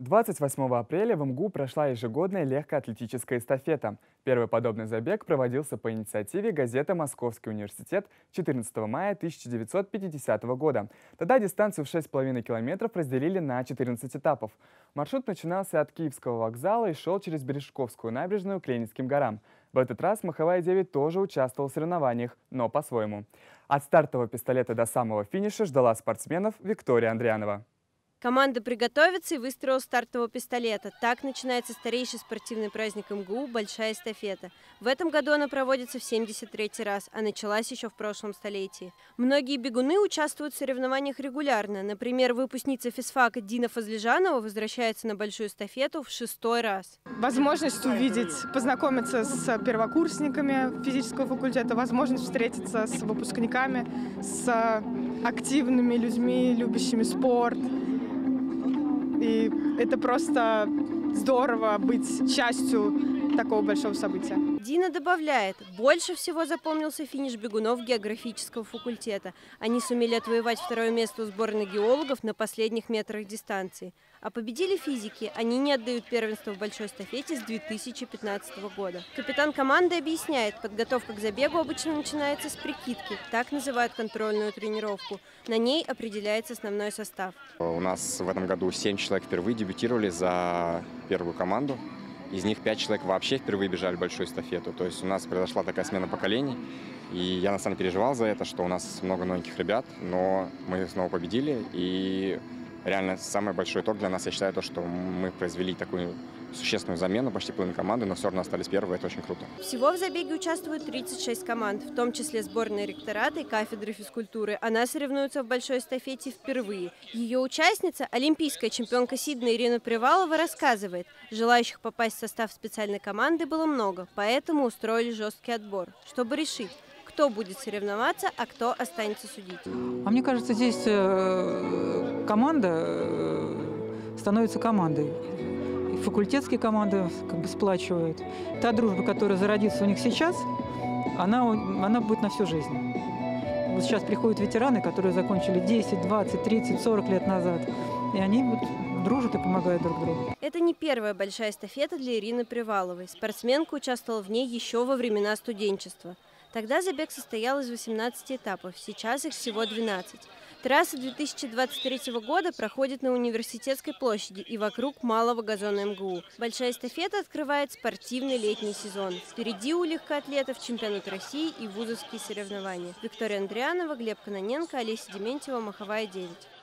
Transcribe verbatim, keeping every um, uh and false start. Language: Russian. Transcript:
двадцать восьмого апреля в МГУ прошла ежегодная легкоатлетическая эстафета. Первый подобный забег проводился по инициативе газеты «Московский университет» четырнадцатого мая тысяча девятьсот пятидесятого года. Тогда дистанцию в шесть с половиной километров разделили на четырнадцать этапов. Маршрут начинался от Киевского вокзала и шел через Бережковскую набережную к Ленинским горам. В этот раз Маховая девять тоже участвовал в соревнованиях, но по-своему. От стартового пистолета до самого финиша ждала спортсменов Виктория Андрианова. Команда приготовится и выстроила стартового пистолета. Так начинается старейший спортивный праздник МГУ «Большая эстафета». В этом году она проводится в семьдесят третий раз, а началась еще в прошлом столетии. Многие бегуны участвуют в соревнованиях регулярно. Например, выпускница физфака Дина Фазлижанова возвращается на большую эстафету в шестой раз. Возможность увидеть, познакомиться с первокурсниками физического факультета, возможность встретиться с выпускниками, с активными людьми, любящими спорт. И это просто здорово быть частью такого большого события. Дина добавляет, больше всего запомнился финиш бегунов географического факультета. Они сумели отвоевать второе место у сборной геологов на последних метрах дистанции. А победили физики. Они не отдают первенство в большой эстафете с две тысячи пятнадцатого года. Капитан команды объясняет, подготовка к забегу обычно начинается с прикидки. Так называют контрольную тренировку. На ней определяется основной состав. У нас в этом году семь человек впервые дебютировали за первую команду. Из них пять человек вообще впервые бежали большую эстафету. То есть у нас произошла такая смена поколений. И я на самом деле переживал за это, что у нас много новеньких ребят, но мы снова победили. И реально самый большой итог для нас, я считаю, то, что мы произвели такую существенную замену, почти половину команды, но все равно остались первые, это очень круто. Всего в забеге участвуют тридцать шесть команд, в том числе сборная ректората и кафедры физкультуры. Она соревнуется в большой эстафете впервые. Ее участница, олимпийская чемпионка Сиднея Ирина Привалова, рассказывает, желающих попасть в состав специальной команды было много, поэтому устроили жесткий отбор, чтобы решить, кто будет соревноваться, а кто останется судить. А мне кажется, здесь команда становится командой. Факультетские команды как бы сплачивают. Та дружба, которая зародится у них сейчас, она, она будет на всю жизнь. Вот сейчас приходят ветераны, которые закончили десять, двадцать, тридцать, сорок лет назад. И они вот дружат и помогают друг другу. Это не первая большая эстафета для Ирины Приваловой. Спортсменка участвовала в ней еще во времена студенчества. Тогда забег состоял из восемнадцати этапов, сейчас их всего двенадцать. Трасса две тысячи двадцать третьего года проходит на Университетской площади и вокруг малого газона МГУ. Большая эстафета открывает спортивный летний сезон. Впереди у легкоатлетов чемпионат России и вузовские соревнования. Виктория Андрианова, Глеб Кононенко, Олеся Дементьева, Маховая девять.